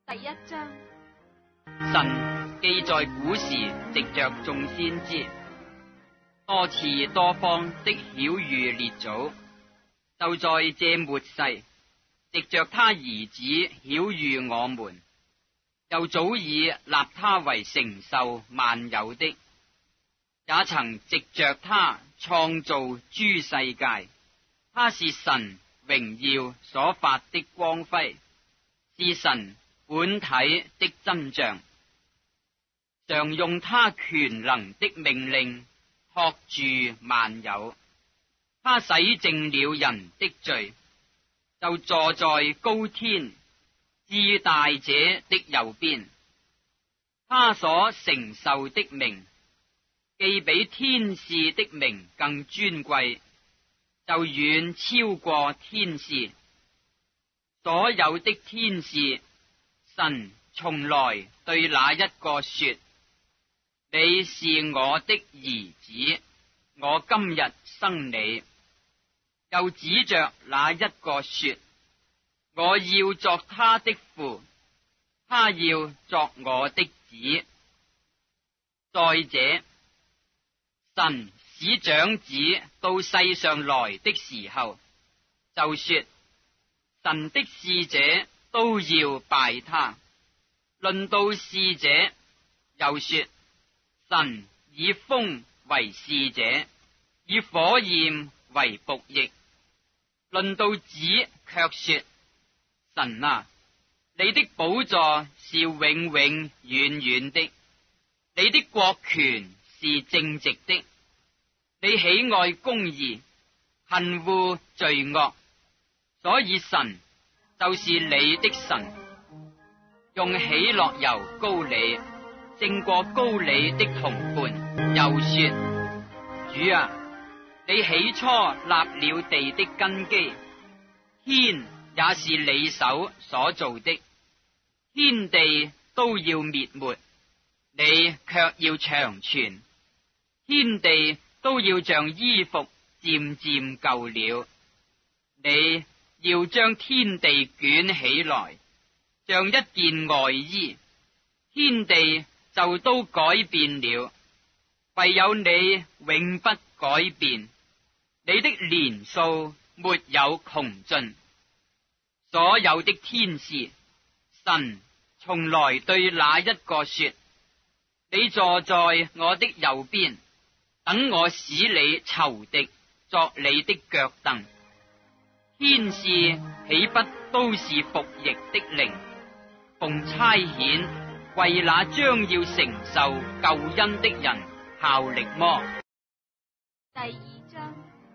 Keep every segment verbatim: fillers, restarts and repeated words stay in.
第一章。 神既在古時藉着眾先知，多次多方的曉諭列祖，就在這末世藉着他兒子曉諭我們，又早已立他為承受萬有的，也曾藉着他創造諸世界。他是神榮耀所發的光輝，是神本體的真像，常用他權能的命令托住萬有。他洗淨了人的罪，就坐在高天至大者的右邊。他所承受的名，既比天使的名更尊貴，就遠超過天使。所有的天使，神從來對那一個說：你是我的兒子，我今日生你。又指着那一個說：我要作他的父，他要作我的子。再者，神使長子到世上來的時候，就說：神的使者都要拜他。論到使者，又說：神以風為使者，以火焰為僕役。論到子，卻說：神啊，你的寶座是永永遠遠的，你的國權是正直的，你喜愛公義，恨惡罪惡，所以神就是你的神，用喜樂油膏你，勝過膏你的同伴。又說：主啊，你起初立了地的根基，天也是你手所造的，天地都要滅沒，你卻要長存。天地都要像衣服漸漸舊了，你要將天地捲起來，像一件外衣，天地就都改變了，唯有你永不改變。你的年數沒有窮盡。所有的天使，神從來對那一個說：你坐在我的右邊，等我使你仇敵作你的腳凳。天使豈不都是服役的靈，奉差遣為那將要承受救恩的人效力麼？ 第二章。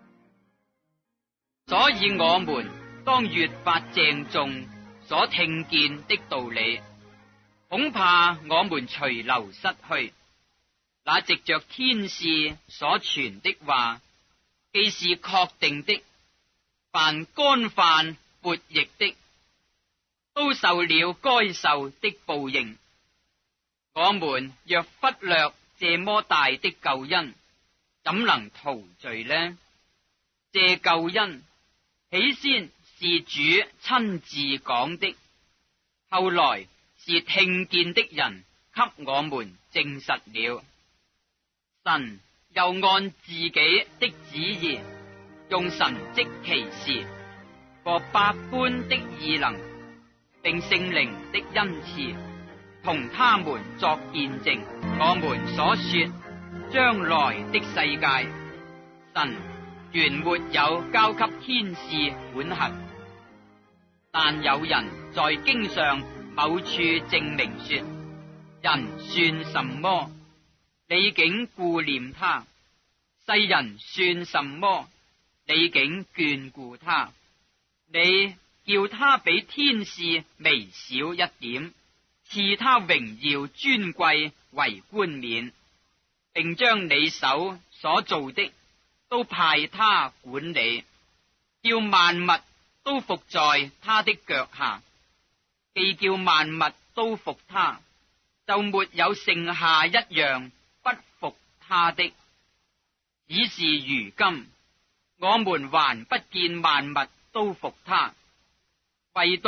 所以我們當越發鄭重所聽見的道理，恐怕我們隨流失去。那藉着天使所傳的話，既是確定的，凡干犯悖逆的，都受了該受的報應。我們若忽略這麼大的救恩，怎能逃罪呢？這救恩起先是主親自講的，後來是聽見的人給我們證實了。神又按自己的旨意，用神蹟奇事和百般的異能，並聖靈的恩賜，同他們作見證。我們所說將來的世界，神原沒有交給天使管轄，但有人在經上某處證明說：人算什麼，你竟顧念他；世人算什麼，你竟眷顧他。你叫他比天使微小一點，賜他榮耀尊貴為冠冕，並將你手所造的都派他管理，叫萬物都服在他的腳下。既叫萬物都服他，就沒有剩下一樣不服他的。只是如今，我們還不見萬物都服他，唯獨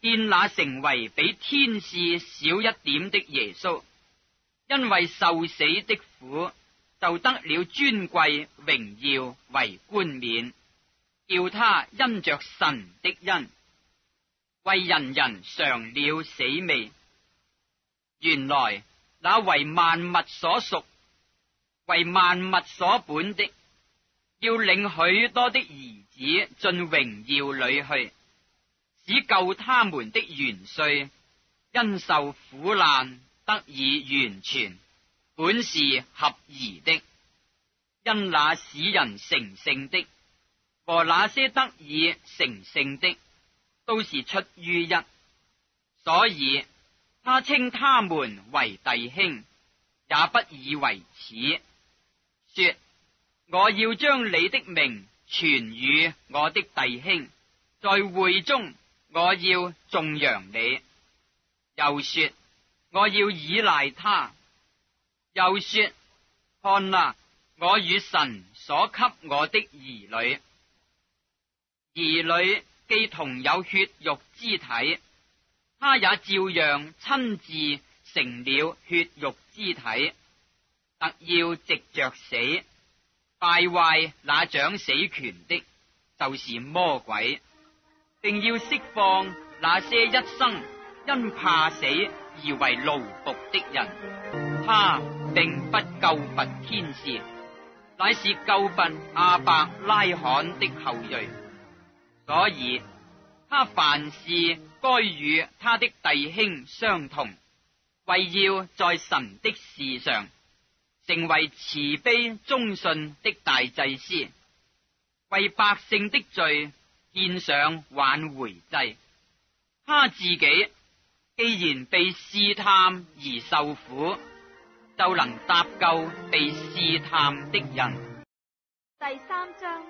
見那成為比天使小一點的耶穌，因為受死的苦，就得了尊貴榮耀為冠冕，叫他因着神的恩，為人人嘗了死味。原來那為萬物所屬，為萬物所本的，要領許多的兒子進榮耀裏去，使救他們的元帥因受苦難得以完全，本是合宜的。因那使人成聖的和那些得以成聖的，都是出於一，所以他稱他們為弟兄，也不以為恥，說：我要將你的名傳與我的弟兄，在會中我要頌揚你。又說：我要倚賴他。又說：看啊，我與神所給我的兒女，兒女既同有血肉之體，他也照樣親自成了血肉之體，特要藉着死敗壞那掌死權的，就是魔鬼，並要釋放那些一生因怕死而為奴僕的人。他並不救拔天使，乃是救拔亞伯拉罕的後裔，所以他凡事該與他的弟兄相同，為要在神的事上成為慈悲忠信的大祭司，為百姓的罪獻上挽回祭。他自己既然被試探而受苦，就能搭救被試探的人。 第三章。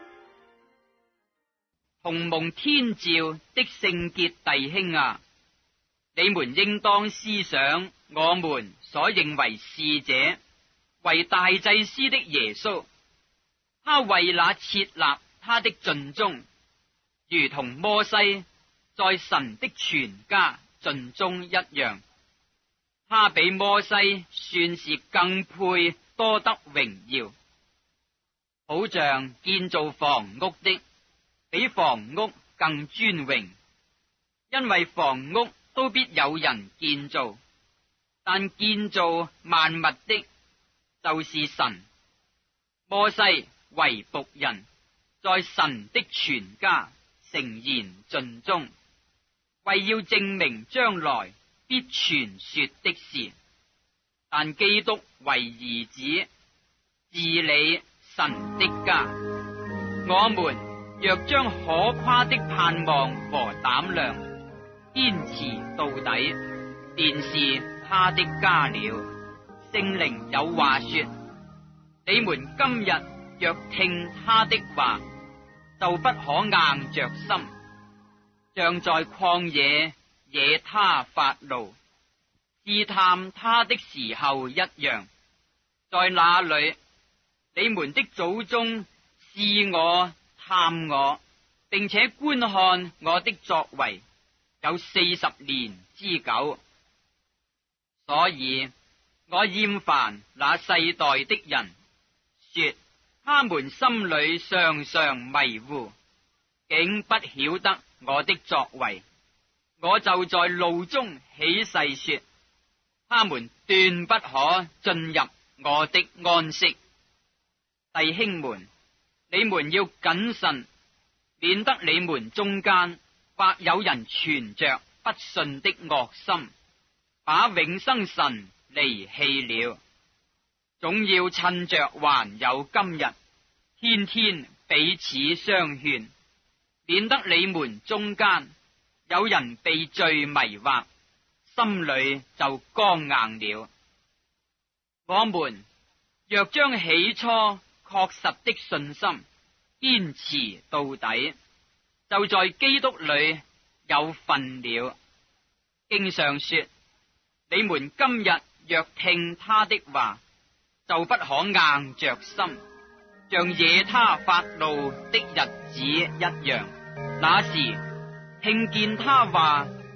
同蒙天召的聖潔弟兄啊，你們應當思想我們所認為使者為大祭司的耶穌，他為那設立他的盡忠，如同摩西在神的全家盡忠一樣。他比摩西算是更配多得榮耀，好像建造房屋的比房屋更尊榮，因為房屋都必有人建造，但建造萬物的就是神。摩西為僕人，在神的全家誠然盡忠，為要證明將來必傳說的事。但基督為兒子，治理神的家。我們若將可誇的盼望和膽量堅持到底，便是他的家了。聖靈有話說：你們今日若聽他的話，就不可硬着心，像在曠野惹他發怒、試探他的時候一樣。在那裏，你們的祖宗試我、探我，並且觀看我的作為，有四十年之久。所以我厭煩那世代的人，說他們心裏常常迷糊，竟不曉得我的作為。我就在怒中起誓說，他們斷不可進入我的安息。弟兄們，你們要謹慎，免得你們中間或有人存着不信的惡心，把永生神離棄了。總要趁着還有今日，天天彼此相勸，免得你們中間有人被罪迷惑，心裏就剛硬了。我們若將起初確實的信心堅持到底，就在基督裏有份了。經上說：你們今日若聽他的話，就不可硬着心，像惹他發怒的日子一樣。那時聽見他話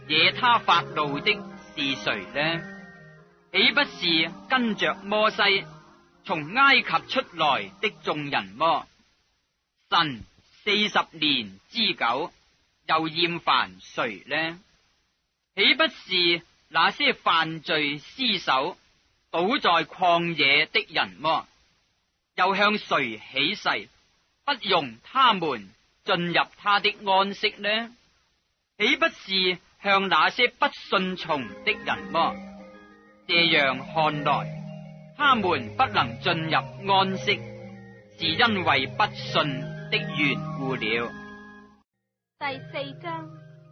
惹他發怒的是誰呢？豈不是跟着摩西從埃及出來的眾人麼？神四十年之久，又厭煩誰呢？豈不是那些犯罪屍首倒在曠野的人麼？又向誰起誓，不容他們進入他的安息呢？豈不是向那些不順從的人麼？這樣看來，他們不能進入安息，是因為不信的緣故了。 第四章，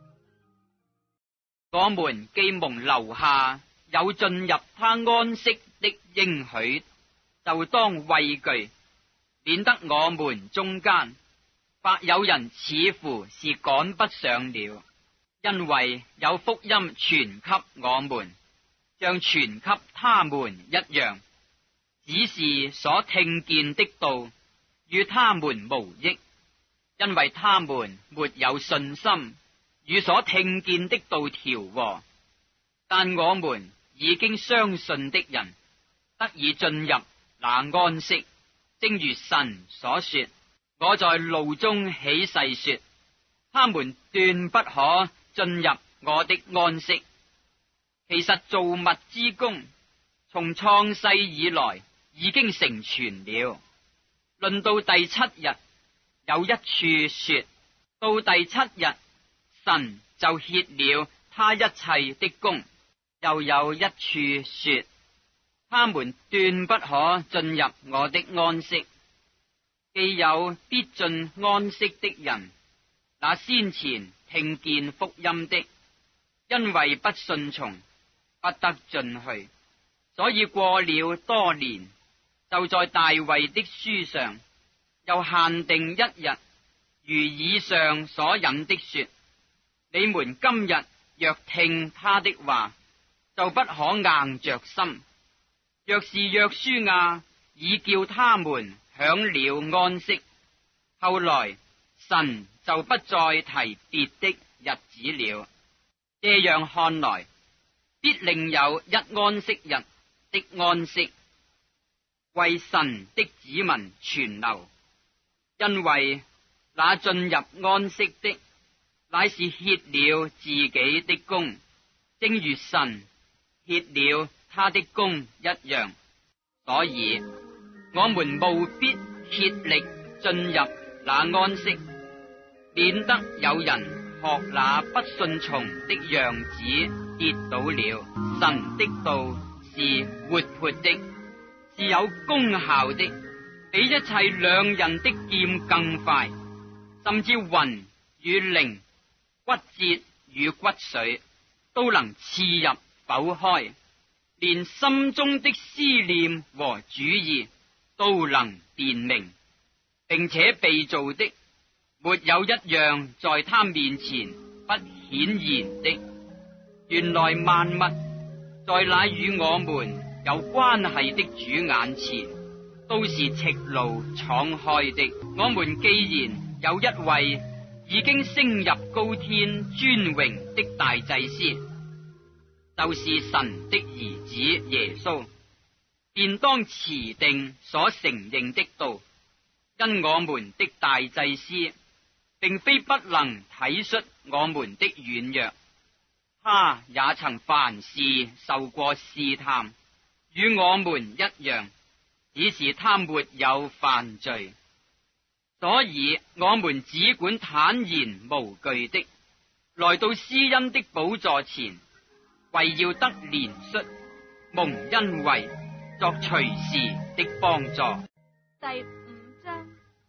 我們既蒙留下有進入他安息的應許，就當畏懼，免得我們中間或有人似乎是趕不上了。因為有福音傳給我們，像傳給他們一樣，只是所聽見的道與他們無益，因為他們沒有信心與所聽見的道調和。但我們已經相信的人得以進入那安息，正如神所說：我在怒中起誓說，他們斷不可進入我的安息。其實造物之功從創世以來已經成全了。論到第七日，有一處說，到第七日神就歇了他一切的功。又有一處說，他們斷不可進入我的安息。既有必進安息的人，那先前聽見福音的，因為不順從，不得進去，所以過了多年，就在大衛的書上又限定一日，如以上所引的說：你們今日若聽他的話，就不可硬着心。若是約書亞已叫他們享了安息，後來神就不再提別的日子了。這樣看來，必另有一安息日的安息，為神的子民存留。因為那進入安息的，乃是歇了自己的功，正如神歇了他的功一樣。所以我們務必竭力進入那安息，免得有人學那不順從的樣子跌倒了。神的道是活潑的，是有功效的，比一切兩刃的劍更快，甚至魂與靈、骨節與骨髓都能刺入剖開，連心中的思念和主意都能辨明，並且被造的沒有一樣在他面前不顯然的。原來萬物在那與我們有關係的主眼前都是赤露敞開的。我們既然有一位已經升入高天尊榮的大祭司，就是神的兒子耶穌，便當持定所承認的道。因我們的大祭司並非不能體恤我們的軟弱，他也曾凡事受過試探，與我們一樣，只是他沒有犯罪。所以我們只管坦然無懼的來到施恩的寶座前，為要得憐恤，蒙恩惠，作隨時的幫助。 第五章，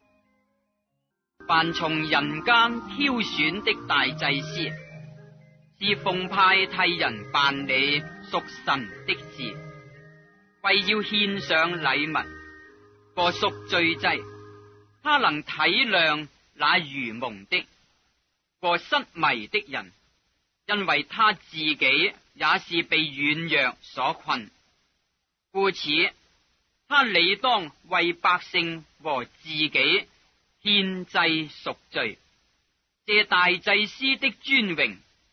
凡從人間挑選的大祭司，是奉派替人辦理屬神的事，為要獻上禮物和贖罪祭。他能體諒那愚蒙的和失迷的人，因為他自己也是被軟弱所困，故此他理當為百姓和自己獻祭贖罪。這大祭司的尊榮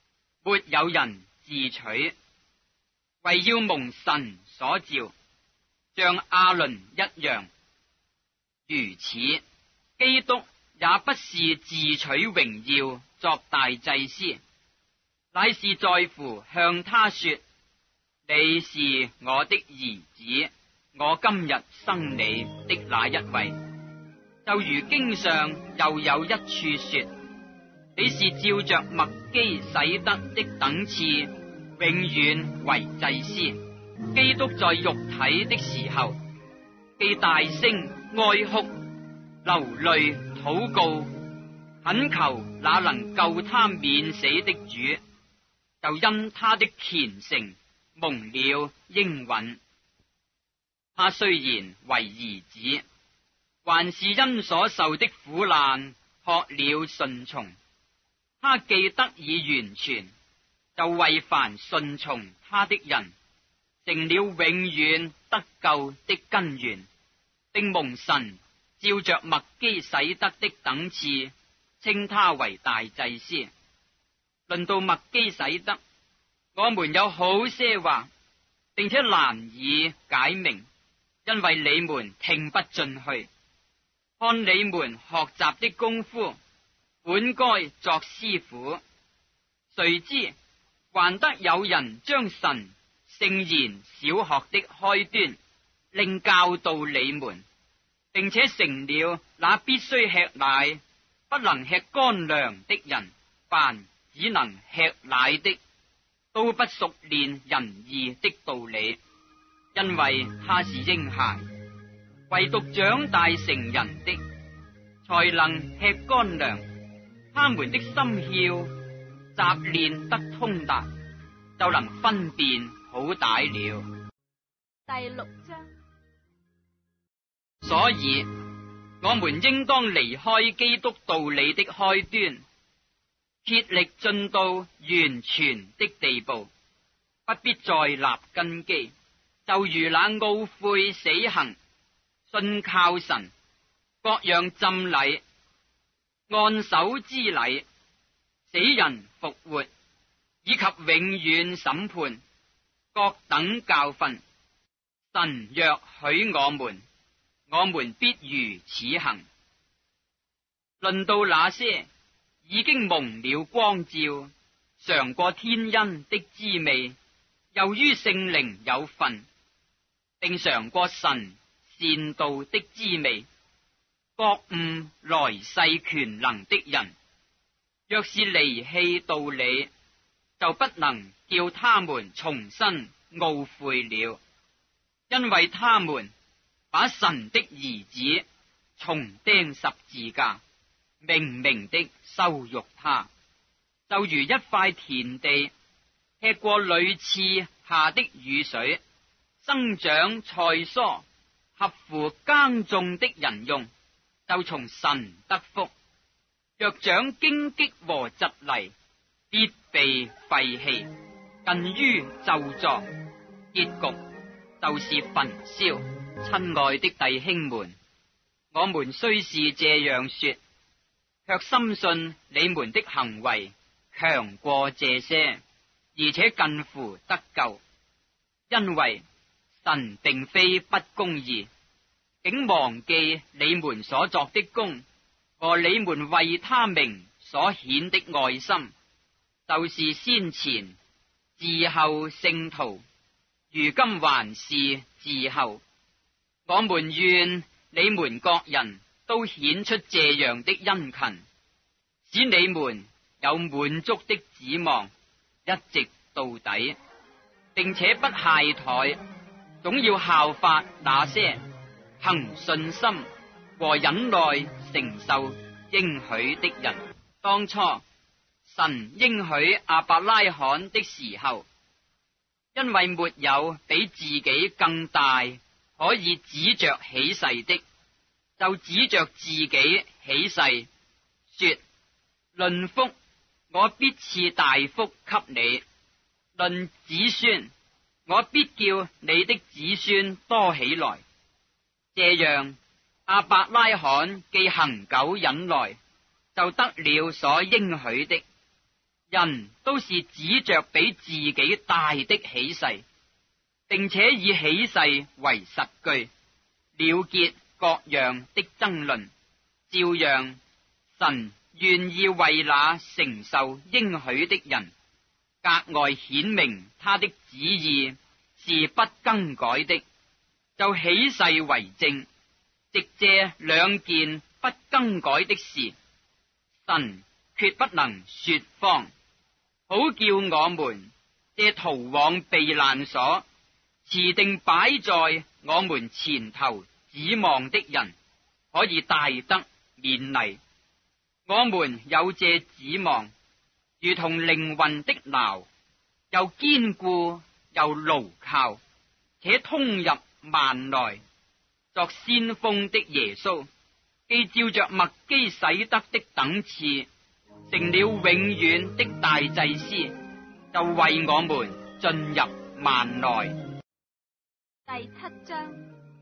沒有人自取，為要蒙神所召，像亞倫一樣。如此，基督也不是自取榮耀作大祭司，乃是在乎向他說：你是我的兒子，我今日生你的那一位。就如經上又有一處說：你是照着麥基洗德的等次，永遠為祭司。基督在肉體的時候，既大聲哀哭、流淚禱告，懇求那能救他免死的主，就因他的虔誠蒙了應允。他雖然為兒子，還是因所受的苦難學了順從。他既得以完全，就為凡順從他的人成了永遠得救的根源，並蒙神照着麥基洗德的等次稱他為大祭司。論到麥基洗德，我們有好些話，並且難以解明，因為你們聽不進去。看你們學習的功夫，本該作師傅，誰知還得有人將神聖言小學的開端另教導你們，並且成了那必須吃奶不能吃乾糧的人，凡只能吃奶的，都不熟練仁義的道理，因為他是嬰孩。唯獨長大成人的，才能吃乾糧，他們的心竅習練得通達，就能分辨好歹了。 第六章。 所以我們應當離開基督道理的開端，竭力進到完全的地步，不必再立根基，就如那懊悔死行、信靠神、各樣浸禮、按手之禮、死人復活，以及永遠審判各等教訓。神若許我們，我們必如此行。論到那些已經蒙了光照、嘗過天恩的滋味，又於聖靈有份，並嘗過神善道的滋味，覺悟來世權能的人，若是離棄道理，就不能叫他們重新懊悔了，因為他們把神的兒子重釘十字架，明明的羞辱他，就如一塊田地吃過屢次下的雨水，生長菜蔬，合乎耕種的人用，就從神得福；若長荊棘和蒺藜，必被廢棄，近於咒詛，結局就是焚燒。親愛的弟兄們，我們雖是這樣說，卻深信你們的行為強過這些，而且近乎得救，因為神並非不公義，竟忘記你們所作的功和你們為他名所顯的愛心，就是先前伺候聖徒，如今還是伺候。我們願你們各人都顯出這樣的殷勤，使你們有滿足的指望，一直到底，並且不懈怠，總要效法那些憑信心和忍耐承受應許的人。當初神應許亞伯拉罕的時候，因為沒有比自己更大可以指着起誓的，就指着自己起誓說：論福，我必賜大福給你；論子孫，我必叫你的子孫多起來。這樣，亞伯拉罕既恒久忍耐，就得了所應許的。 人都是指着比自己大的起誓，並且以起誓為實據，了結各樣的爭論。照樣，神願意為那承受應許的人，格外顯明他的旨意是不更改的，就起誓為證，藉這兩件不更改的事，神決不能說謊，好叫我們這逃往避難所，持定擺在我們前頭指望的人，可以大得勉勵。我們有這指望，如同靈魂的錨，又堅固又牢靠，且通入幔內。作先鋒的耶穌，既照着麥基洗德的等次，成了永遠的大祭司，就為我們進入幔內。 第七章。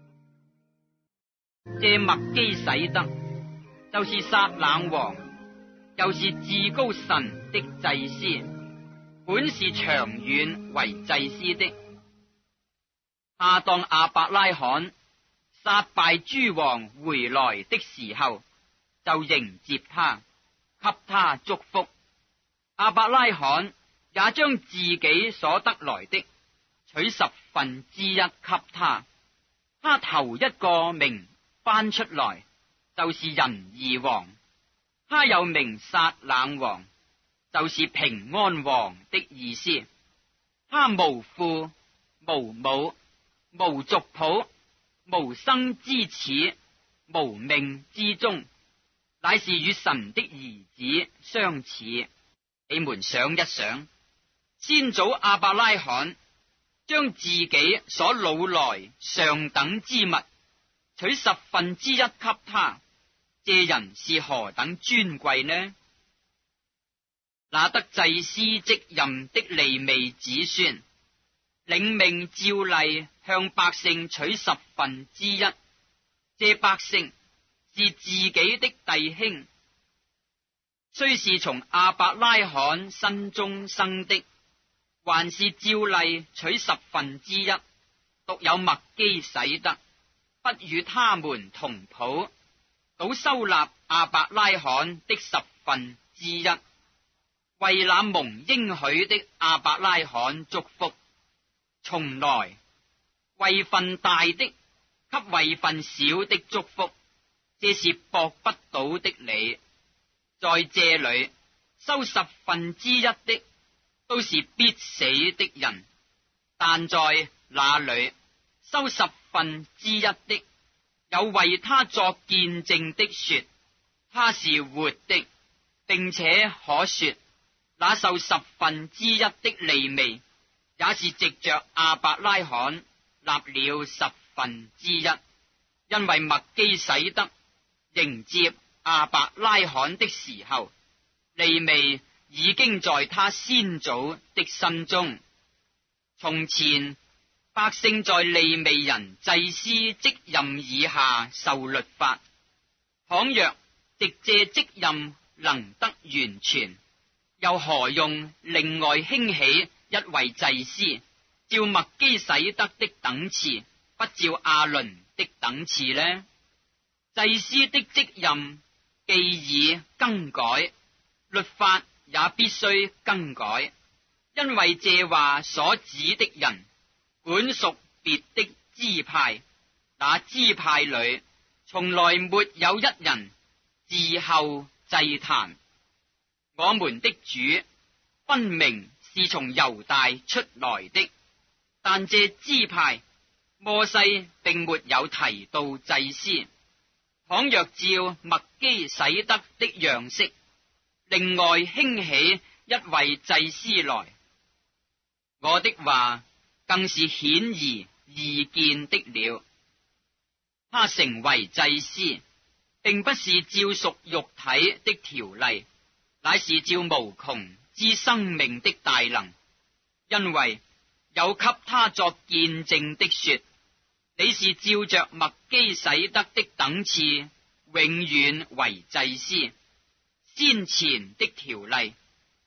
這麥基洗德就是撒冷王，又是至高神的祭司，本是長遠為祭司的。亞當亞伯拉罕殺敗諸王回來的時候，就迎接他，給他祝福。亞伯拉罕也將自己所得來的取十分之一給他。他頭一個名翻出來，就是仁義王。他又名撒冷王，就是平安王的意思。他無父無母無族譜無生之始無命之終，乃是與神的兒子相似。你們想一想，先祖亞伯拉罕將自己所擄來上等之物取十分之一給他，這人是何等尊貴呢？那得祭司職任的利未子孫，領命照例向百姓取十分之一，這百姓是自己的弟兄，雖是從亞伯拉罕身中生的，還是照例取十分之一。獨有麥基洗德不與他們同譜，倒收納亞伯拉罕的十分之一，為那蒙應許的亞伯拉罕祝福。從來位分大的給位分小的祝福，這是駁不倒的理。在這裏收十分之一的都是必死的人，但在那裏收十分之一的，有為他作見證的說他是活的，並且可說那受十分之一的利未也是藉着亞伯拉罕納了十分之一，因為麥基洗德迎接亞伯拉罕的時候，利未已經在他先祖的心中。從前百姓在利未人祭司職任以下受律法，倘若藉這職任能得完全，又何用另外興起一位祭司，照麥基洗德的等次，不照亞倫的等次呢？祭司的職任既已更改，律法也必須更改，因為這話所指的人本屬別的支派，那支派裏從來沒有一人伺候祭壇。我們的主分明是從猶大出來的，但這支派摩西並沒有提到祭司。倘若照麥基洗德的樣式，另外興起一位祭司來，我的話更是顯而易見的了。他成為祭司，並不是照屬肉體的條例，乃是照無窮之生命的大能，因為有給他作見證的說，你是照着麥基洗德的等次永遠為祭司。先前的條例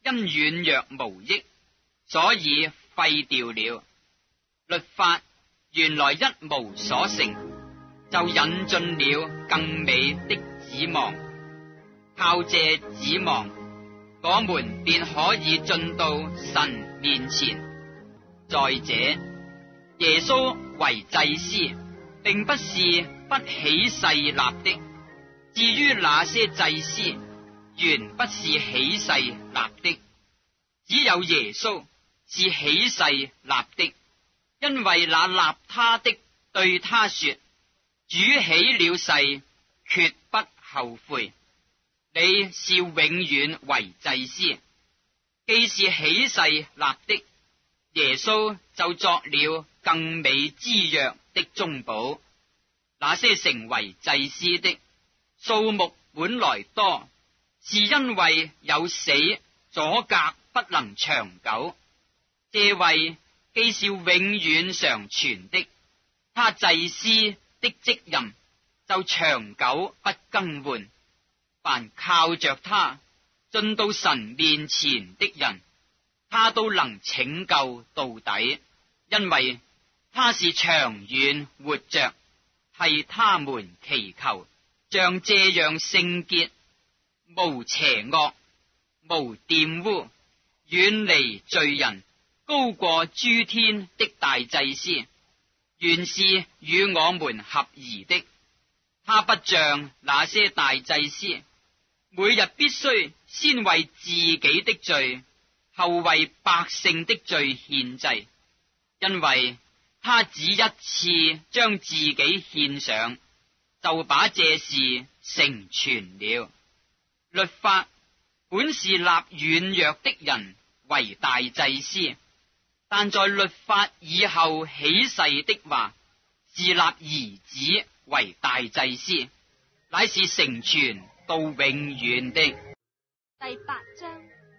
因軟弱無益，所以廢掉了。律法原來一無所成，就引進了更美的指望。靠這指望，我們便可以進到神面前。再者，耶穌為祭司，並不是不起誓立的。至於那些祭司，原不是起誓立的，只有耶穌是起誓立的，因為那立他的對他說：主起了誓，決不後悔。你是永遠為祭司，既是起誓立的，耶穌就作了更美之約的中保。那些成為祭司的數目本來多，是因為有死阻隔不能長久。這位既是永遠常存的，他祭司的職任就長久不更換。凡靠着他進到神面前的人，他都能拯救到底，因為他是長遠活着，替他們祈求，像這樣聖潔、無邪惡、無玷污、遠離罪人、高過諸天的大祭司，原是與我們合宜的。他不像那些大祭司，每日必須先為自己的罪，後為百姓的罪獻祭，因為他只一次將自己獻上，就把這事成全了。律法本是立軟弱的人為大祭司，但在律法以後起誓的話，是立兒子為大祭司，乃是成全到永遠的。 第八章，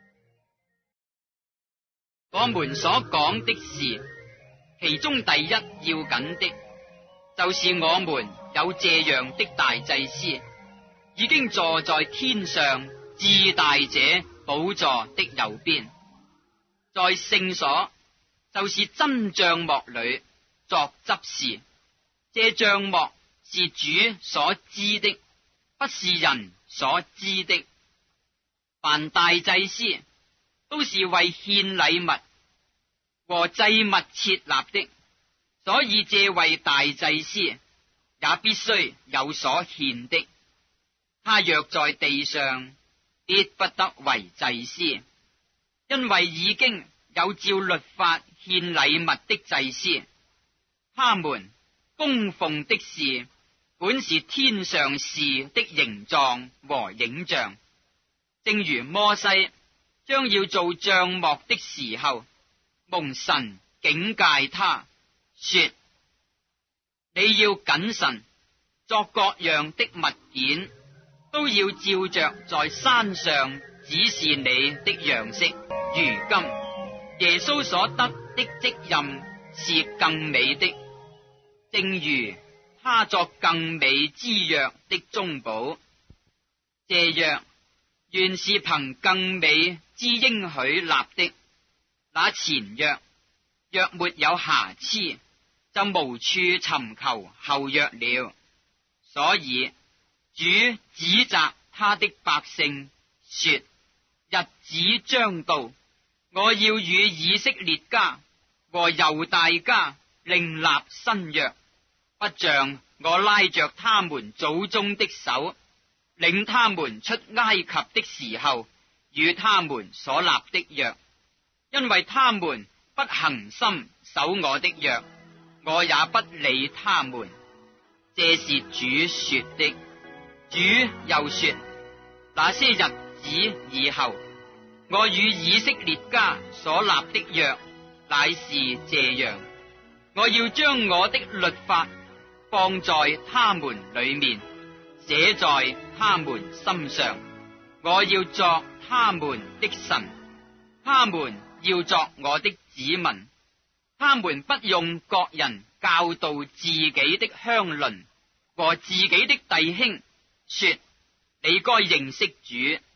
我們所講的是，其中第一要緊的，就是我們有這樣的大祭司，已經坐在天上至大者寶座的右邊，在聖所，就是真帳幕裏作執事。這帳幕是主所知的，不是人所知的。凡大祭司都是為獻禮物和祭物設立的，所以這位大祭司也必須有所獻的。他若在地上，必不得為祭司，因為已經有照律法獻禮物的祭司，他們供奉的事本是天上事的形狀和影像。正如摩西將要做帳幕的時候，蒙神警戒他說：你要謹慎，作各樣的物件，都要照着在山上指示你的樣式。如今耶穌所得的職任是更美的，正如他作更美之約的中保。這約原是憑更美之應許立的。那前約若沒有瑕疵，就無處尋求後約了。所以主指責他的百姓說：日子將到，我要與以色列家和猶大家另立新約，不像我拉着他們祖宗的手，領他們出埃及的時候與他們所立的約，因為他們不恆心守我的約，我也不理他們。這是主說的。主又說：那些日子以後，我與以色列家所立的約乃是這樣，我要將我的律法放在他們裏面，寫在他們心上，我要作他們的神，他們要作我的子民。他們不用各人教導自己的鄉鄰和自己的弟兄，說：你該認識主，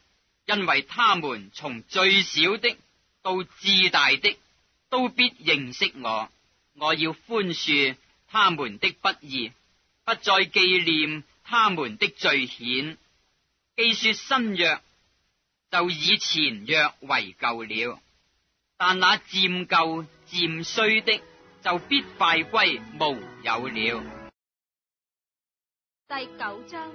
因為他們從最小的到至大的都必認識我。我要寬恕他們的不義，不再紀念他們的罪愆。既說新約，就以前約為舊了。但那漸舊漸衰的，就必快歸無有了。 第九章。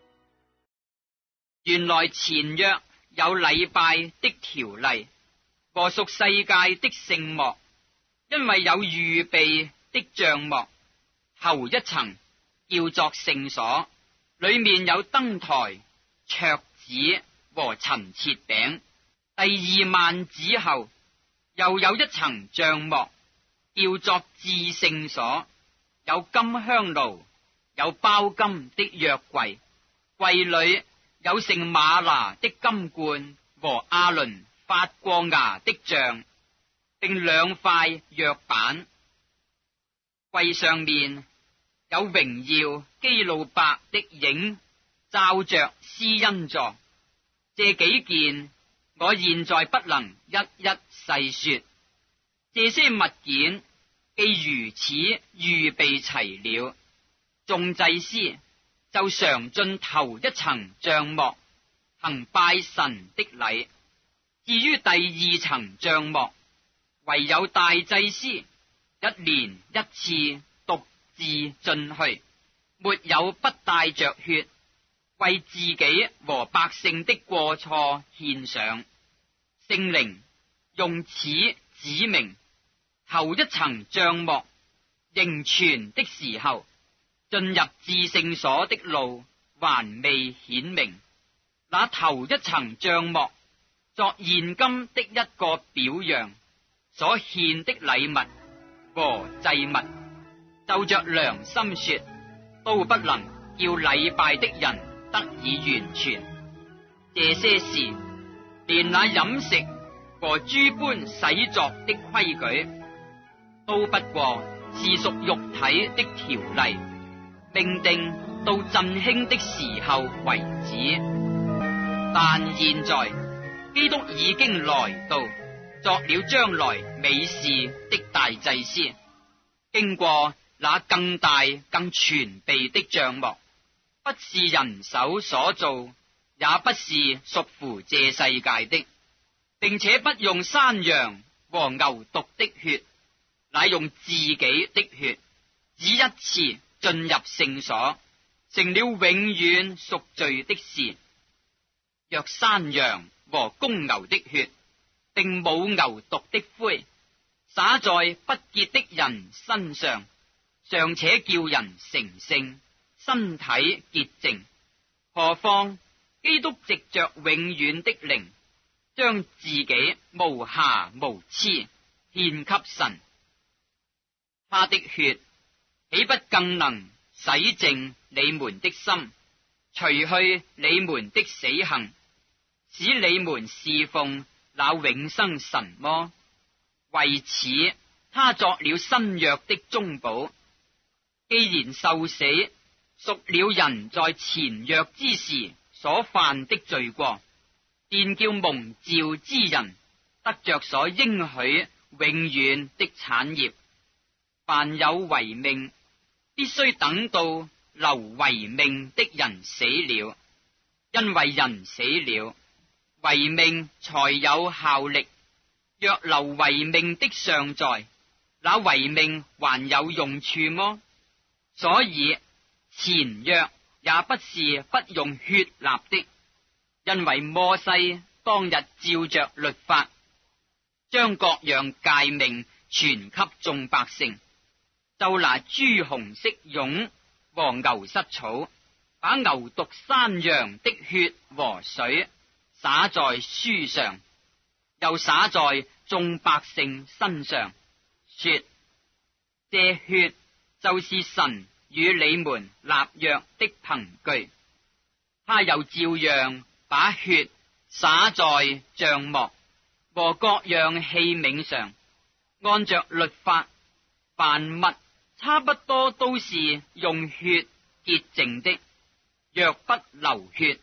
原來前約有禮拜的條例和屬世界的聖幕，因為有預備的帳幕，頭一層叫作聖所，裏面有燈台、桌子和陳設餅。第二幔子後又有一層帳幕，叫作至聖所，有金香爐，有包金的約櫃，櫃裏有盛嗎哪的金罐和亞倫發過芽的杖，並兩塊約版。櫃上面有榮耀基路伯的影，罩着施恩座。這幾件我現在不能一一細說。這些物件既如此預備齊了，眾祭司就常進頭一層帳幕，行拜神的禮。至於第二層帳幕，唯有大祭司一年一次獨自進去，沒有不帶着血，為自己和百姓的過錯獻上。聖靈用此指明，頭一層帳幕仍存的時候，進入至聖所的路還未顯明。那頭一層帳幕作現今的一個表樣，所獻的禮物和祭物，就着良心說，都不能叫禮拜的人得以完全。這些事，連那飲食和諸般洗作的規矩，都不過是屬肉體的條例，命定到振興的時候為止。但現在基督已經來到，作了將來美事的大祭司，經過那更大更全備的帳幕，不是人手所造，也不是屬乎這世界的，並且不用山羊和牛犢的血，乃用自己的血，只一次進入聖所，成了永遠贖罪的事。若山羊和公牛的血，並母牛犢的灰，灑在不潔的人身上，尚且叫人成聖，身體潔淨，何況基督藉着永遠的靈，將自己無瑕無疵獻給神，他的血豈不更能洗淨你們的心，除去你們的死行，使你們侍奉那永生神麼？為此，他作了新約的中保。既然受死，贖了人在前約之時所犯的罪過，便叫蒙召之人得着所應許永遠的產業。凡有遺命，必須等到留遺命的人死了，因為人死了，遺命才有效力。若留遺命的尚在，那遺命還有用處麼？所以前約也不是不用血立的，因為摩西當日照着律法，將各樣誡命傳給眾百姓，就拿朱紅色絨和牛膝草，把牛犢山羊的血和水灑在書上，又灑在眾百姓身上，說：這血就是神與你們立約的憑據。他又照樣把血灑在帳幕和各樣器皿上，按着律法，凡物差不多都是用血潔淨的。若不流血，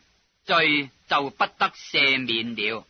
罪就不得赦免了。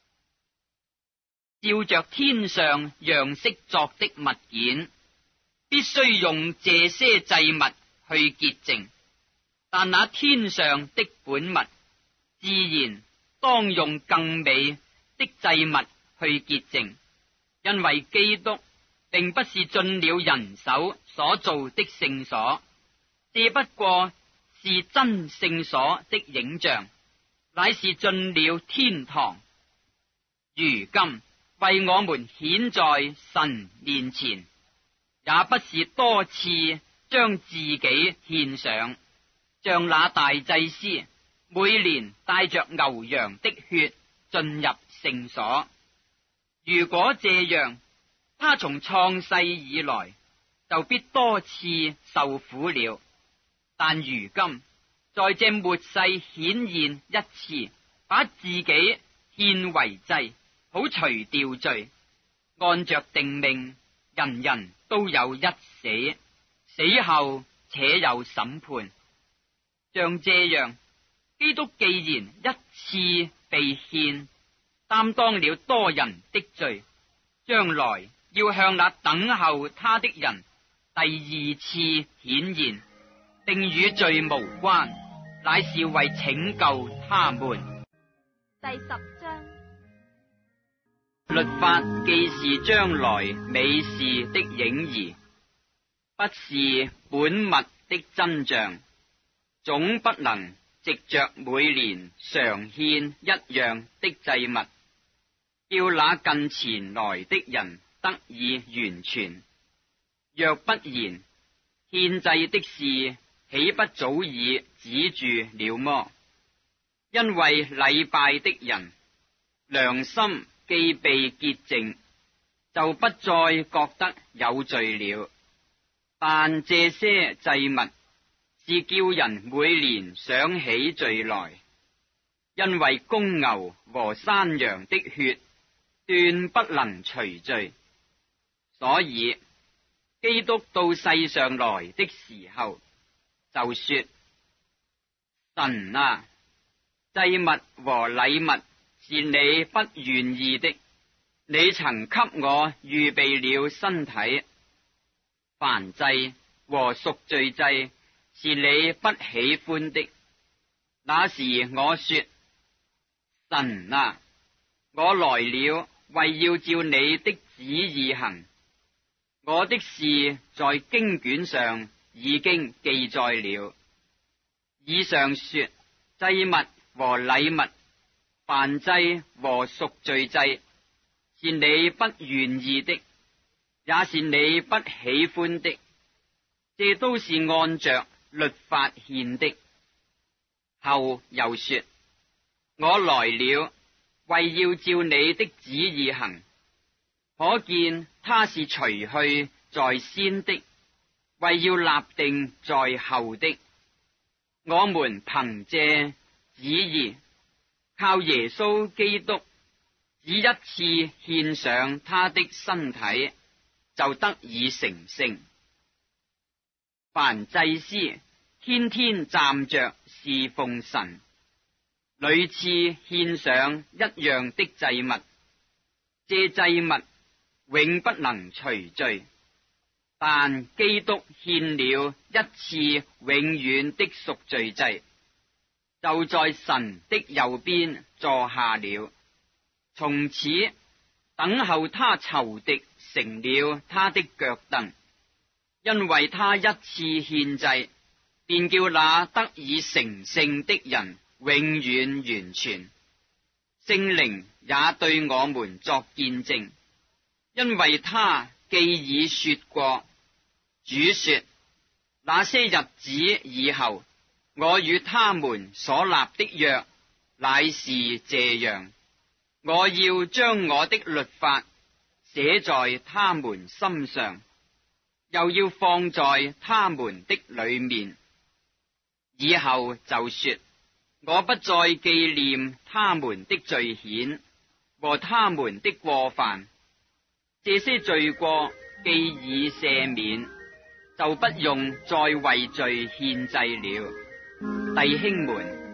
照着天上樣式作的物件，必須用這些祭物去潔淨，但那天上的本物，自然當用更美的祭物去潔淨，因為基督並不是進了人手所造的聖所，這不過是真聖所的影像，乃是進了天堂。如今為我們顯在神面前，也不是多次將自己獻上，像那大祭司每年帶着牛羊的血進入聖所。如果這樣，他從創世以來就必多次受苦了。但如今在這末世顯現一次，把自己獻為祭，好除掉罪。按着定命，人人都有一死，死後且有審判。像這樣，基督既然一次被獻，擔當了多人的罪，將來要向那等候他的人第二次顯現，並與罪無關，乃是為拯救他們。 第十章。 律法既是將來美事的影兒，不是本物的真像，總不能藉着每年常獻一樣的祭物，叫那近前來的人得以完全。若不然，獻祭的事豈不早已止住了麼？因為禮拜的人良心既被潔淨，就不再覺得有罪了。但這些祭物是叫人每年想起罪來，因為公牛和山羊的血斷不能除罪。所以基督到世上來的時候就說：神啊，祭物和禮物是你不願意的，你曾給我預備了身體。燔祭和贖罪祭是你不喜歡的。那時我說：神啊，我來了，為要照你的旨意行。我的事在經卷上已經記載了。以上說，祭物和禮物、燔祭和贖罪祭是你不願意的，也是你不喜歡的，這都是按着律法獻的。後又說：我來了，為要照你的旨意行。可見他是除去在先的，為要立定在後的。我們憑這旨意，靠耶穌基督只一次獻上他的身體，就得以成聖。凡祭司天天站着侍奉神，屢次獻上一樣的祭物，這祭物永不能除罪。但基督獻了一次永遠的贖罪祭，就在神的右邊坐下了，從此等候他仇敵成了他的腳凳。因為他一次獻祭，便叫那得以成聖的人永遠完全。聖靈也對我們作見證，因為他既已說過，主說：那些日子以後，我與他們所立的約乃是這樣，我要將我的律法寫在他們心上，又要放在他們的裏面。以後就說：我不再紀念他們的罪愆和他們的過犯，這些罪過既已赦免，就不用再為罪獻祭了。弟兄們，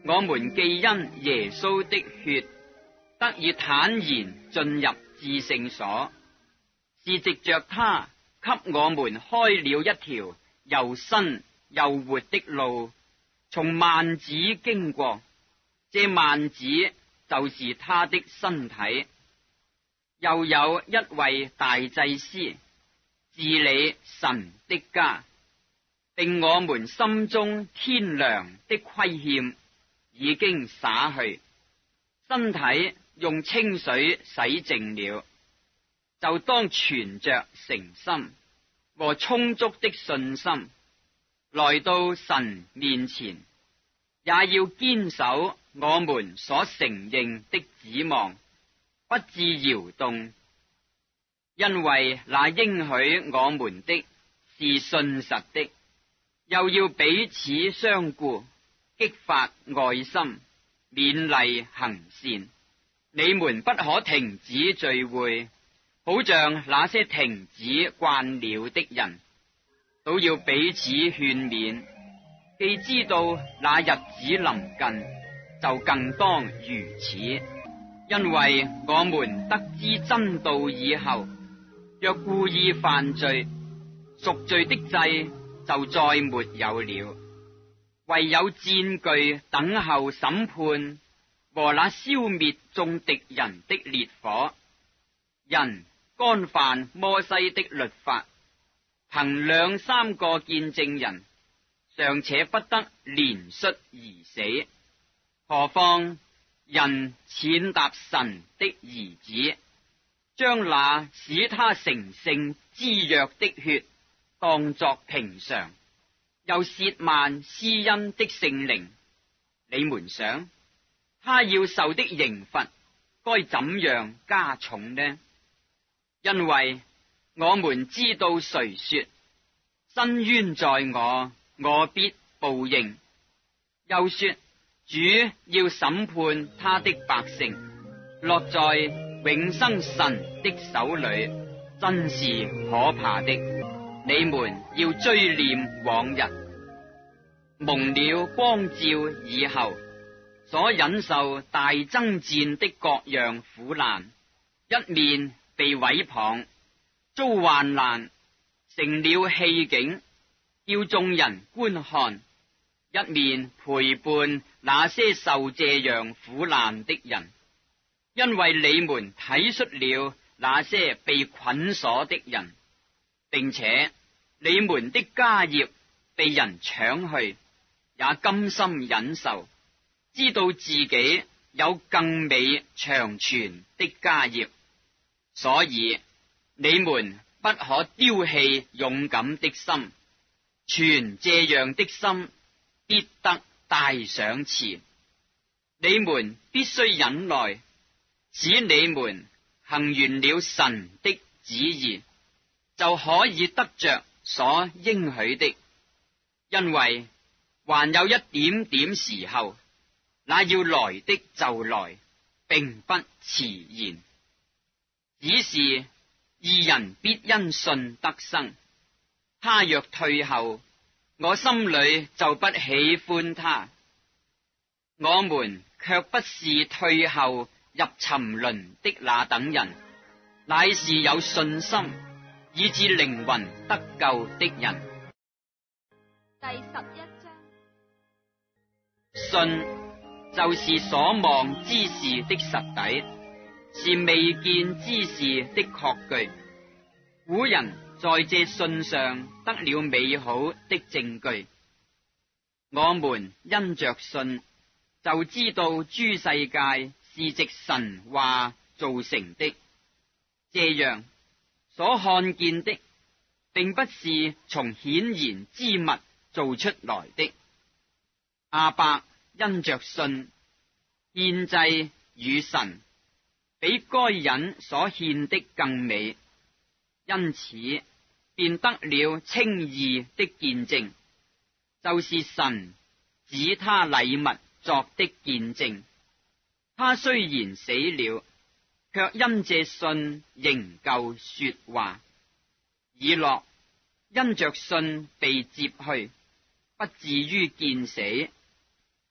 我們既因耶穌的血得以坦然進入至聖所，是藉着他給我們開了一條又新又活的路，從幔子經過。這幔子就是他的身體。又有一位大祭司治理神的家，並我們心中天良的虧欠已經灑去，身體用清水洗淨了，就當存着誠心和充足的信心來到神面前，也要堅守我們所承認的指望，不致搖動，因為那應許我們的是信實的。又要彼此相顧，激發愛心，勉勵行善。你們不可停止聚會，好像那些停止慣了的人，都要彼此勸勉。既知道那日子臨近，就更當如此。因為我們得知真道以後，若故意犯罪，贖罪的祭就再沒有了，唯有戰懼等候審判和那消滅眾敵人的烈火。人干犯摩西的律法，憑兩三個見證人，尚且不得連率而死，何況人踐踏神的兒子，將那使他成聖之約的血當作平常，又褻慢施恩的聖靈。你們想，他要受的刑罰該怎樣加重呢？因為我們知道誰說，伸冤在我，我必報應。又說，主要審判他的百姓，落在永生神的手裏，真是可怕的。你們要追念往日，蒙了光照以後，所忍受大爭戰的各樣苦難，一面被毀謗，遭患難，成了戲景，叫眾人觀看；一面陪伴那些受這樣苦難的人，因為你們體恤了那些被捆鎖的人，並且你們的家業被人搶去，也甘心忍受，知道自己有更美長存的家業，所以你們不可丟棄勇敢的心，存這樣的心，必得大賞賜。你們必須忍耐，使你們行完了神的旨意，就可以得着所應許的。因為還有一點點時候，那要來的就來，並不遲延。只是義人必因信得生，他若退後，我心裏就不喜歡他。我們卻不是退後入沉淪的那等人，乃是有信心以致靈魂得救的人。 第十一章， 信就是所望之事的實底，是未見之事的確據。古人在這信上得了美好的證據。我們因着信，就知道諸世界是藉神話造成的，這樣所看見的並不是從顯然之物做出來的。亞伯因着信獻祭與神，比該隱所獻的更美，因此便得了稱義的見證，就是神指他禮物作的見證。他雖然死了，卻因這信仍舊說話。以諾因着信被接去，不至於見死，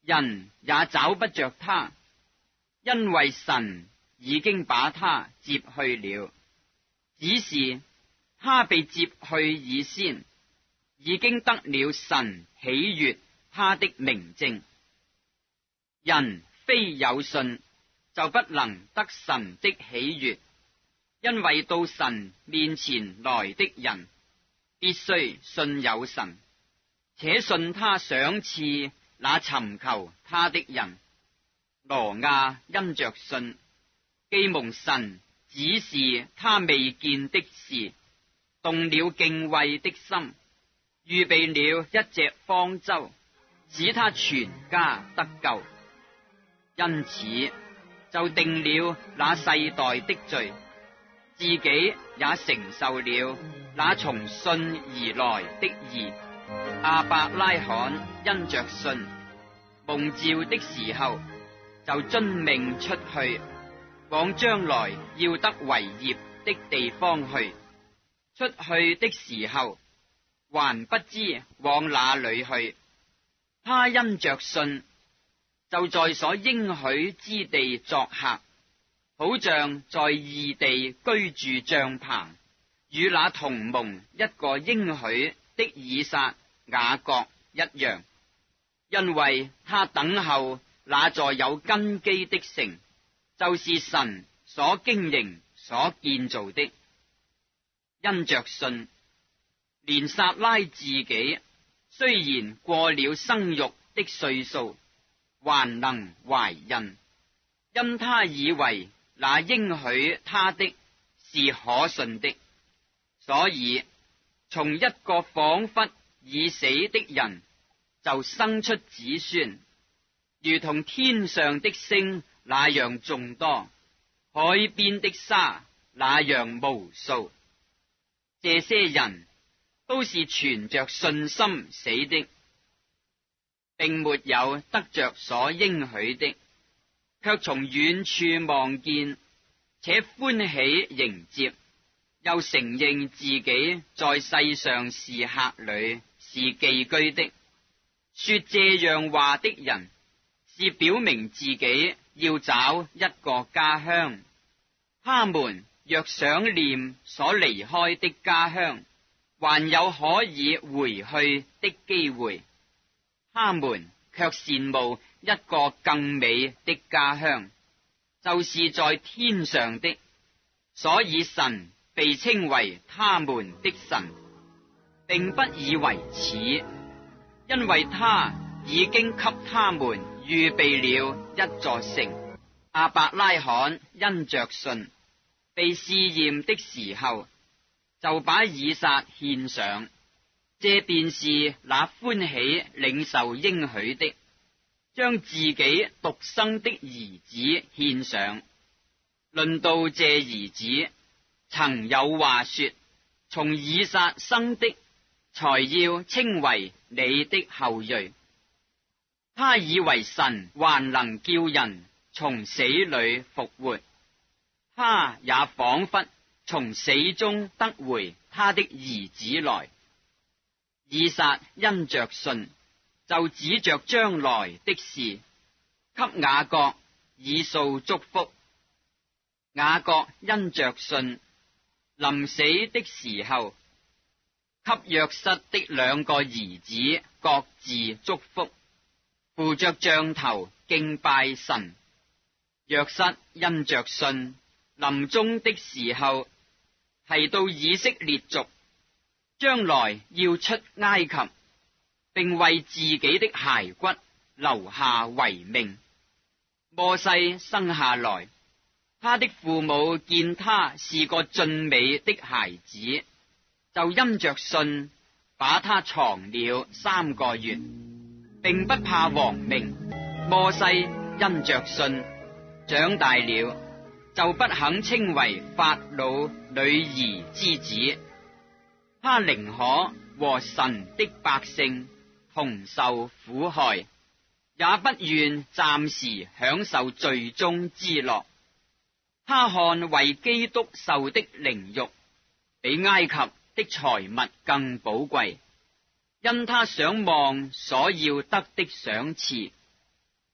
人也找不着他，因為神已經把他接去了。只是他被接去以先，已經得了神喜悅他的明證。人非有信，就不能得神的喜悅，因為到神面前來的人，必須信有神，且信他賞賜那尋求他的人。挪亞因着信，既蒙神指示他未見的事，動了敬畏的心，預備了一隻方舟，使他全家得救。因此就定了那世代的罪，自己也承受了那從信而來的義。亞伯拉罕因着信，蒙召的時候，就遵命出去，往將來要得為業的地方去。出去的時候，還不知往哪裏去。他因着信，就在所應許之地作客，好像在異地居住帳棚，與那同蒙一個應許的以撒、雅各一樣，因為他等候那座有根基的城，就是神所經營、所建造的。因着信，連撒拉自己雖然過了生育的歲數，還能懷孕，因他以為那應許他的是可信的，所以從一個仿佛已死的人就生出子孫，如同天上的星那樣眾多，海邊的沙那樣無數。這些人都是存着信心死的，並沒有得着所應許的，卻從遠處望見，且歡喜迎接，又承認自己在世上是客旅，是寄居的。說這樣話的人，是表明自己要找一個家鄉。他們若想念所離開的家鄉，還有可以回去的機會，他們卻羨慕一個更美的家鄉，就是在天上的。所以神被稱為他們的神，並不以為恥，因為他已經給他們預備了一座城。亞伯拉罕因着信，被試驗的時候，就把以撒獻上，這便是那歡喜領受應許的，將自己獨生的兒子獻上。論到這兒子，曾有話說：從以撒生的，才要稱為你的後裔。他以為神還能叫人從死裏復活，他也仿佛從死中得回他的兒子來。以撒因着信，就指着將來的事，給雅各、以掃祝福。雅各因着信，臨死的時候，給約瑟的兩個兒子各自祝福，扶着杖頭敬拜神。約瑟因着信，臨終的時候，提到以色列族將來要出埃及，並為自己的骸骨留下遺命。摩西生下來，他的父母見他是個俊美的孩子，就因着信把他藏了三個月，並不怕王命。摩西因着信長大了，就不肯稱為法老女兒之子，他寧可和神的百姓同受苦害，也不願暫時享受罪中之樂。他看為基督受的凌辱，比埃及的財物更寶貴，因他想望所要得的賞賜，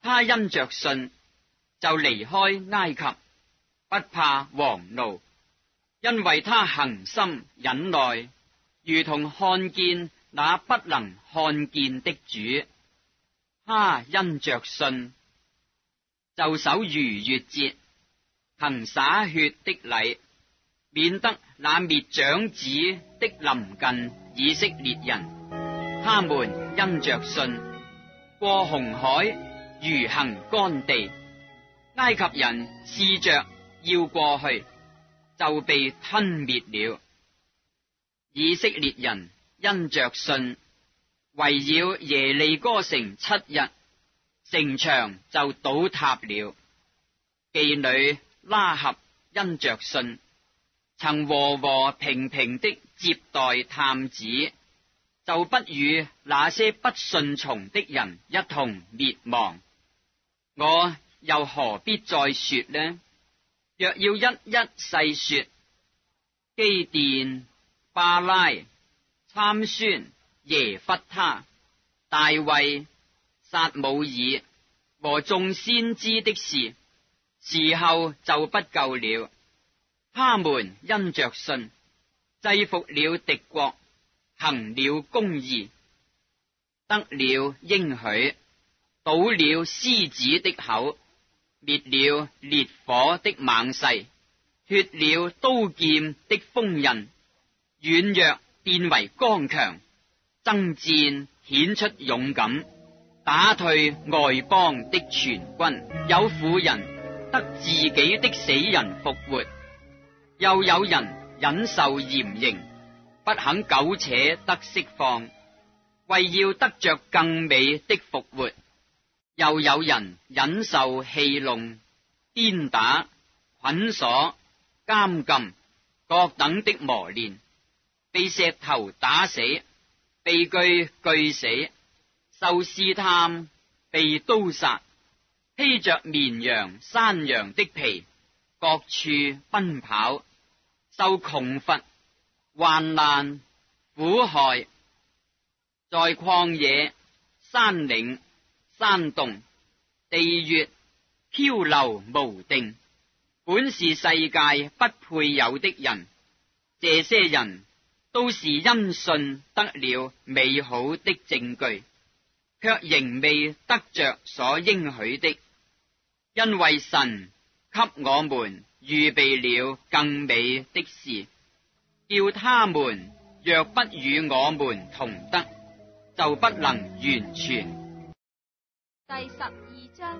他因着信就離開埃及，不怕王怒，因為他恒心忍耐，如同看見那不能看見的主。他因着信就守逾越節，行灑血的禮，免得那滅長子的臨近以色列人。他們因着信過紅海，如行乾地。埃及人試着要過去，就被吞滅了。以色列人因着信圍繞耶利哥城七日，城牆就倒塌了。妓女拉合因着信，曾和和平平的接待探子，就不與那些不順從的人一同滅亡。我又何必再說呢？若要一一細說，基甸、巴拉、參孫、耶弗他、大衛、撒母耳和眾先知的事，時候就不夠了。他們因着信制服了敵國，行了公義，得了應許，堵了獅子的口，滅了烈火的猛勢，脫了刀劍的鋒刃，軟弱變為剛強，爭戰顯出勇敢，打退外邦的全軍。有婦人得自己的死人復活，又有人忍受嚴刑，不肯苟且得釋放，為要得着更美的復活。又有人忍受戲弄、鞭打、捆鎖、監禁各等的磨練，被石頭打死，被鋸鋸死，受試探，被刀殺，披着綿羊、山羊的皮，各處奔跑，受窮乏、患難、苦害，在曠野、山嶺、山洞、地穴漂流無定，本是世界不配有的人。這些人都是因信得了美好的證據，卻仍未得着所應許的，因為神給我們預備了更美的事，叫他們若不與我們同得，就不能完全。 第十二章。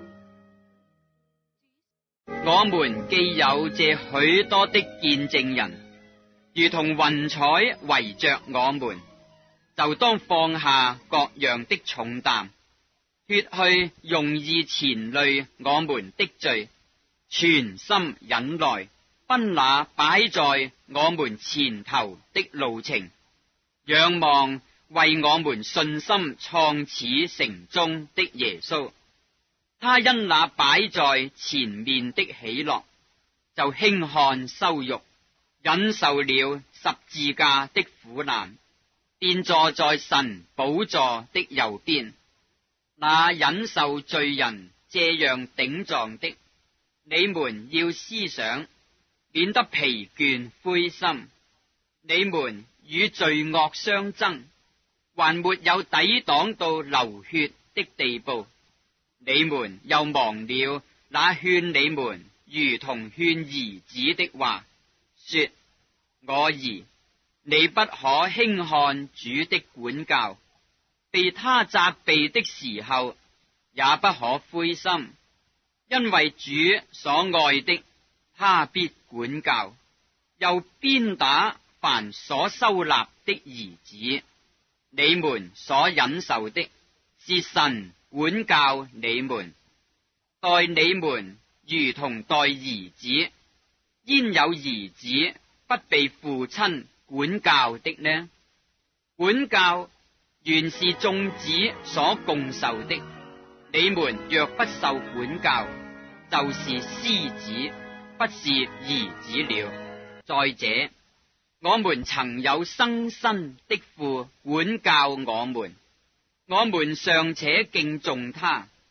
我們既有這許多的見證人，如同雲彩圍着我們，就當放下各樣的重擔，脫去容易纏累我們的罪，全心忍耐，奔那擺在我們前頭的路程，仰望為我們信心創始成終的耶穌。他因那擺在前面的喜樂，就輕看羞辱，忍受了十字架的苦難，便坐在神寶座的右邊。那忍受罪人這樣頂撞的，你們要思想，免得疲倦灰心。你們與罪惡相爭，還沒有抵擋到流血的地步。你們又忘了那勸你們如同勸兒子的話，說：我兒，你不可輕看主的管教，被他責備的時候，也不可灰心，因為主所愛的，他必管教，又鞭打凡所收納的兒子。你們所忍受的，是神管教你們，待你們如同待兒子。焉有兒子不被父親管教的呢？管教原是眾子所共受的。你們若不受管教，就是私子，不是兒子了。再者，我們曾有生身的父管教我們，我們尚且敬重他，何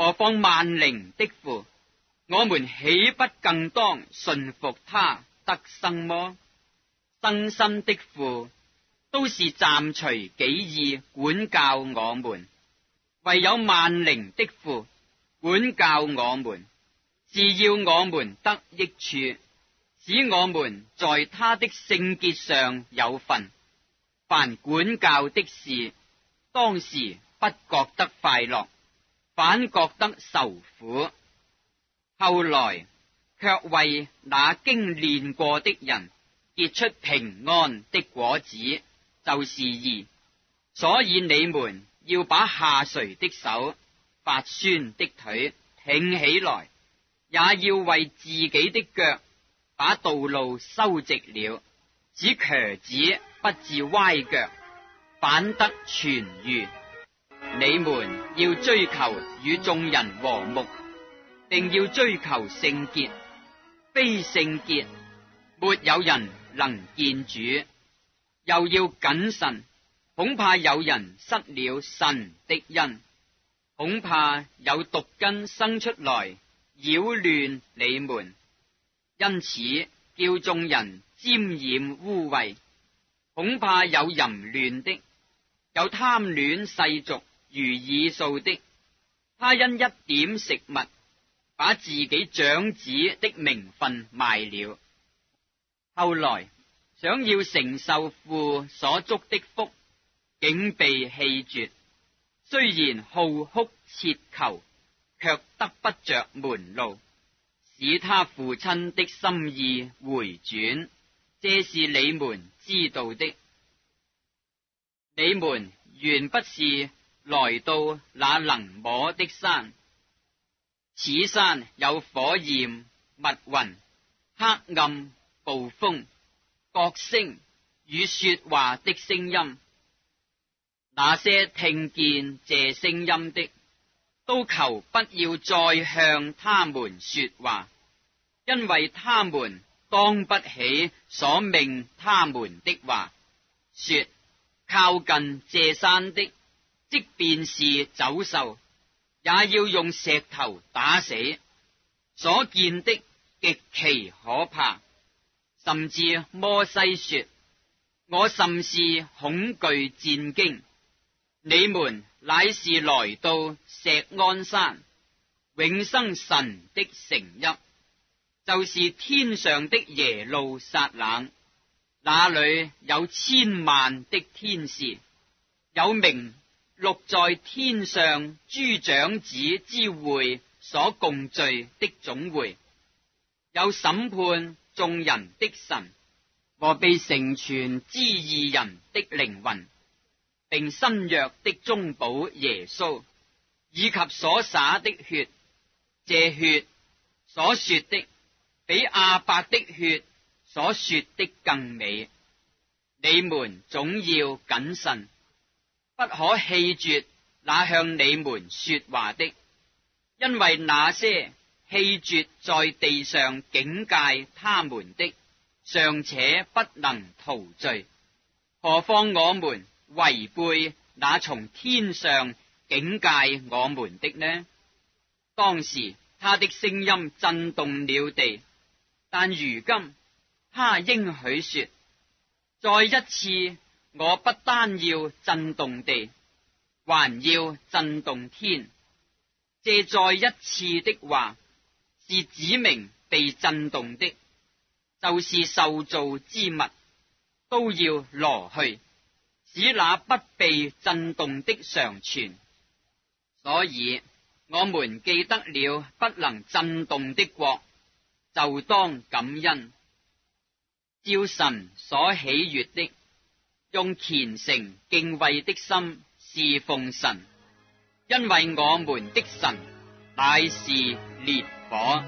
何況萬靈的父，我們豈不更當順服他得生麼？生身的父都是暫隨己意管教我們，唯有萬靈的父管教我們，是要我們得益處，使我們在他的聖潔上有份。凡管教的事，當時不覺得快樂，反覺得受苦，後來卻為那經練過的人結出平安的果子，就是義。所以你們要把下垂的手、發酸的腿挺起來，也要為自己的腳把道路修直了，使瘸子不致歪腳，反得痊癒。你們要追求與眾人和睦，並要追求聖潔，非聖潔沒有人能見主。又要謹慎，恐怕有人失了神的恩，恐怕有毒根生出來擾亂你們，因此叫眾人沾染污穢。恐怕有淫亂的，有貪戀世俗如以掃的，他因一點食物，把自己長子的名分賣了，後來想要承受父所祝的福，竟被棄絕。雖然號哭切求，卻得不着門路，使他父親的心意回轉。這是你們知道的。你們原不是來到那能摸的山，此山有火焰、密雲、黑暗、暴風、角聲與說話的聲音。那些聽見這聲音的，都求不要再向他們說話，因為他們當不起所命他們的話，說靠近這山的，即便是走獸，也要用石頭打死。所見的極其可怕，甚至摩西說：我甚是恐懼戰驚。你們乃是來到錫安山，永生神的城邑，就是天上的耶路撒冷，那裏有千萬的天使，有名錄在天上諸長子之會所共聚的總會，有審判眾人的神和被成全之義人的靈魂，並新約的中保耶穌，以及所灑的血。這血所說的比亞伯的血所說的更美。你們總要謹慎，不可棄絕那向你們說話的，因為那些棄絕在地上警戒他們的，尚且不能逃罪，何況我們違背那從天上警戒我們的呢？當時他的聲音震動了地，但如今他應許說，再一次我不單要震動地，還要震動天。這再一次的話是指明被震動的，就是受造之物都要挪去，使那不被震動的常存。所以我們記得了不能震動的國，就當感恩，照神所喜悅的，用虔誠敬畏的心侍奉神，因為我們的神乃是烈火。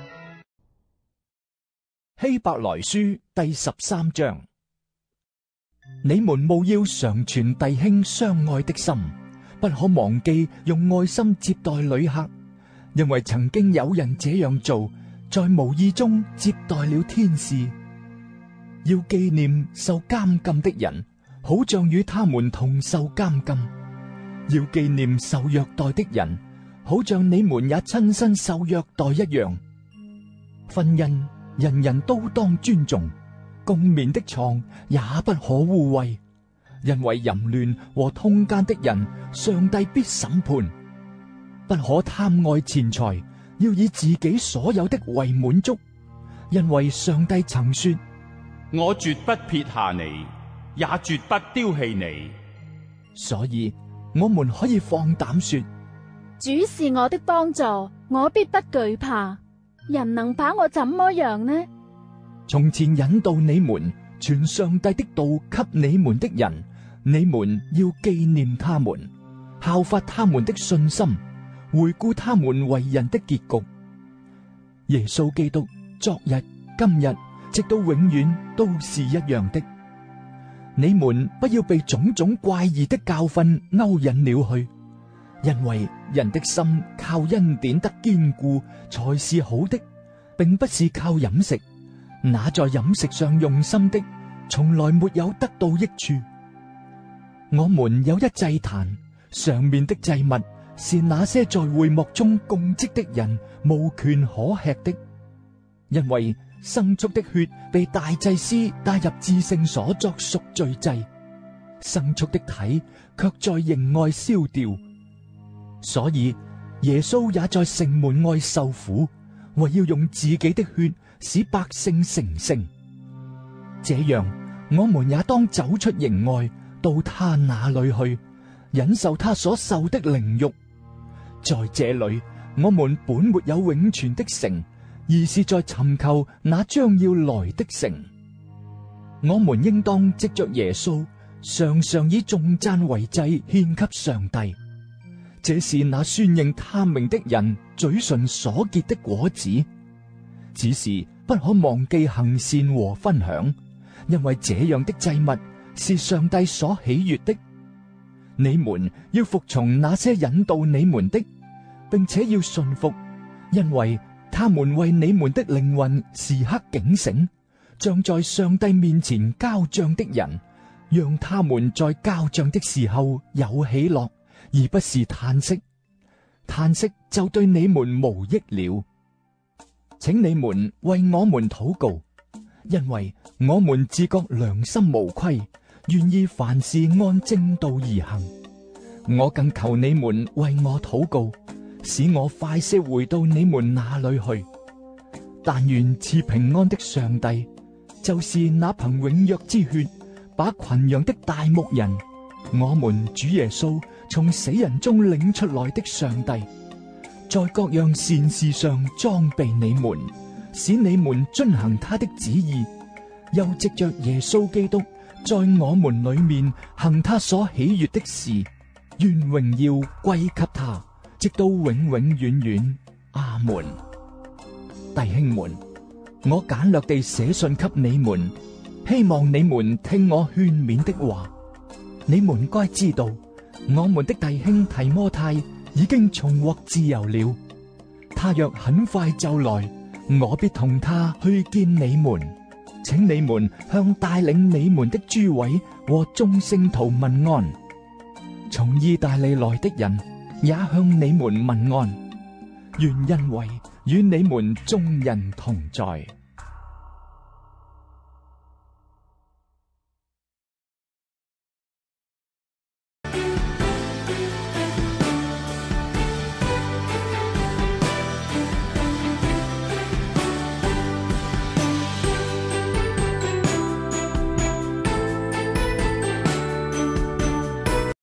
希伯來書第十三章，你們務要常存弟兄相愛的心，不可忘記用愛心接待旅客，因為曾經有人這樣做，在無意中接待了天使。要紀念受監禁的人，好像與他們同受監禁；要紀念受虐待的人， 好像你們也親身受虐待一樣。婚姻人人都當尊重，共眠的床也不可污穢，因為淫亂和通姦的人，上帝必審判。不可貪愛錢財，要以自己所有的為滿足，因為上帝曾說： 我絕不撇下你，也絕不丟棄你。 所以我們可以放膽說： 主是我的幫助，我必不懼怕。人能把我怎麼樣呢？ 從前引導你們傳上帝的道給你們的人，你們要紀念他們，效法他們的信心，回顧他們為人的結局。耶穌基督昨日、今日，直到永遠都是一樣的。你們不要被種種怪異的教訓勾引了去，因為人的心靠恩典得堅固才是好的，並不是靠飲食。那在飲食上用心的，從來沒有得到益處。我們有一祭壇，上面的祭物是那些在會幕中供職的人無權可吃的，因為牲畜的血被大祭司帶入至聖所作贖罪祭，牲畜的體卻在營外燒掉。所以耶穌也在城門外受苦，為要用自己的血使百姓成聖。這樣，我們也當走出營外，到他那裏去，忍受他所受的凌辱。在這裏，我們本沒有永存的城，而是在尋求那將要來的城。我們應當藉着耶穌，常常以頌讚為祭獻給上帝。這是那宣認他名的人嘴唇所結的果子。只是不可忘記行善和分享，因為這樣的祭物是上帝所喜悅的。你們要服從那些引導你們的，並且要順服，因為他們為你們的靈魂時刻警醒，像在上帝面前交賬的人，讓他們在交賬的時候有喜樂，而不是嘆息。嘆息就對你們無益了。請你們為我們禱告，因為我們自覺良心無虧，願意凡事按正道而行。我更求你們為我禱告，使我快些回到你們那裏去。但願賜平安的上帝，就是那憑永約之血把群羊的大牧人，我們主耶穌從死人中領出來的上帝，在各樣善事上裝備你們，使你們遵行他的旨意，又藉着耶穌基督在我們裏面行他所喜悦的事，願榮耀歸給他，直到永永遠遠。阿門。弟兄們，我簡略地寫信給你們，希望你們聽我勸勉的話。你們該知道，我們的弟兄提摩太已經重獲自由了。他若很快就來，我必同他去見你們，請你們向帶領你們的諸位和眾聖徒問安。從意大利來的人也向你們問安。願恩惠與你們眾人同在。